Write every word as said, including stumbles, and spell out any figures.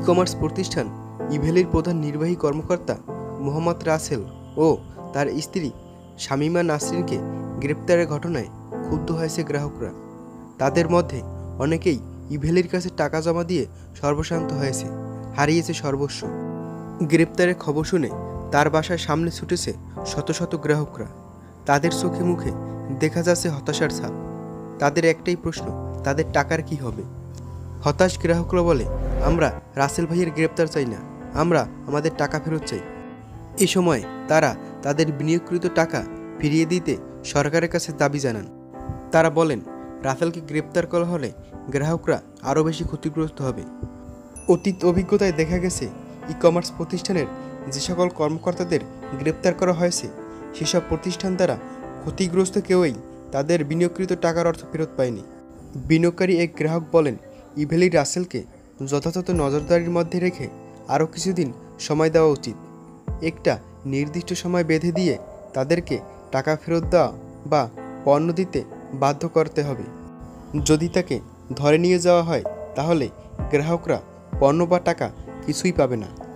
Commerce প্রতিষ্ঠান ইভেলির প্রধান নির্বাহী কর্মকর্তা মোহাম্মদ রাসেল ও তার স্ত্রী শামিমা নাসরিনকে গ্রেপ্তারের ঘটনায় ক্ষুব্ধ হয়েছে গ্রাহকরা। তাদের মধ্যে অনেকেই ইভেলির কাছে টাকা জমা দিয়ে সর্বশান্ত হয়েছে, হারিয়েছে সর্বস্ব। গ্রেপ্তারের খবর শুনে তার বাসার সামনে ছুটেছে শত শত গ্রাহকরা। তাদের চোখে মুখে দেখা যাচ্ছে হতাশার ছাপ। তাদের একটাই প্রশ্ন, তাদের টাকার কি হবে? হতাশ গ্রাহকরা বলে, আমরা রাসেল ভাইয়ের গ্রেপ্তার চাই না, আমরা আমাদের টাকা ফেরত চাই। এ সময় তারা তাদের বিনিয়োগকৃত টাকা ফিরিয়ে দিতে সরকারের কাছে দাবি জানান। তারা বলেন, রাসেলকে গ্রেপ্তার করা হলে গ্রাহকরা আরও বেশি ক্ষতিগ্রস্ত হবে। অতীত অভিজ্ঞতায় দেখা গেছে, ই কমার্স প্রতিষ্ঠানের যে সকল কর্মকর্তাদের গ্রেপ্তার করা হয়েছে সেসব প্রতিষ্ঠান দ্বারা ক্ষতিগ্রস্ত কেউই তাদের বিনিয়োগকৃত টাকার অর্থ ফেরত পায়নি। বিনিয়োগকারী এক গ্রাহক বলেন, ইভেলি রাসেলকে যথাযথ নজরদারির মধ্যে রেখে আরও কিছুদিন সময় দেওয়া উচিত। একটা নির্দিষ্ট সময় বেঁধে দিয়ে তাদেরকে টাকা ফেরত দেওয়া বা পণ্য দিতে বাধ্য করতে হবে। যদি তাকে ধরে নিয়ে যাওয়া হয় তাহলে গ্রাহকরা পণ্য বা টাকা কিছুই পাবে না।